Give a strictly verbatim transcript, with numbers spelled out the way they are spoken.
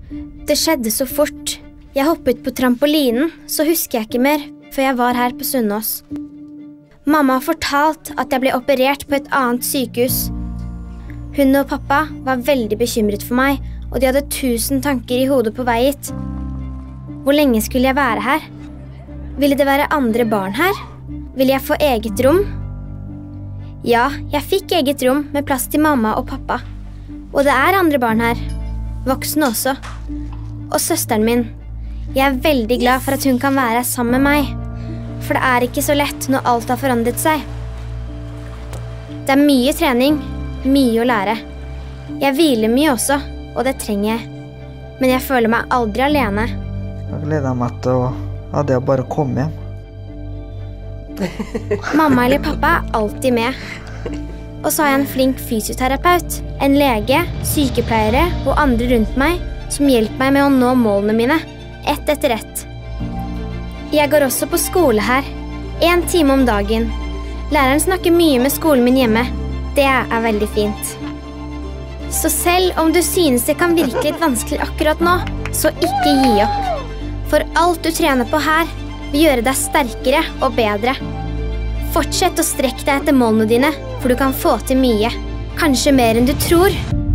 Det skjedde så fort. Jeg hoppet på trampolinen, så husker jeg ikke mer før jeg var her på Sunnaas. Mamma har fortalt at jeg ble operert på et annet sykehus. Hun og pappa var veldig bekymret for meg, og de hadde tusen tanker i hodet på vei hit. Hvor lenge skulle jeg være her? Ville det være andre barn her? Ville jeg få eget rom? Ja, jeg fikk eget rom med plass til mamma og pappa. Og det er andre barn her. Voksne også. Og søsteren min. Jeg er veldig glad for at hun kan være sammen med meg. For det er ikke så lett når alt har forandret seg. Det er mye trening, mye å lære. Jeg hviler mye også, og det trenger jeg. Men jeg føler meg aldri alene. Jeg gleder meg til å, ja, det å bare komme hjem. Mamma eller pappa er alltid med. Og så har jeg en flink fysioterapeut, en lege, sykepleiere og andre rundt meg som hjelper meg med å nå målene mine, ett etter ett. Jeg går også på skole her, en time om dagen. Læreren snakker mye med skolen min hjemme. Det er veldig fint. Så selv om du synes det kan virke litt vanskelig akkurat nå, så ikke gi opp. For alt du trener på her vil gjøre deg sterkere og bedre. Fortsett å strekke deg etter målene dine, for du kan få til mye. Kanskje mer enn du tror.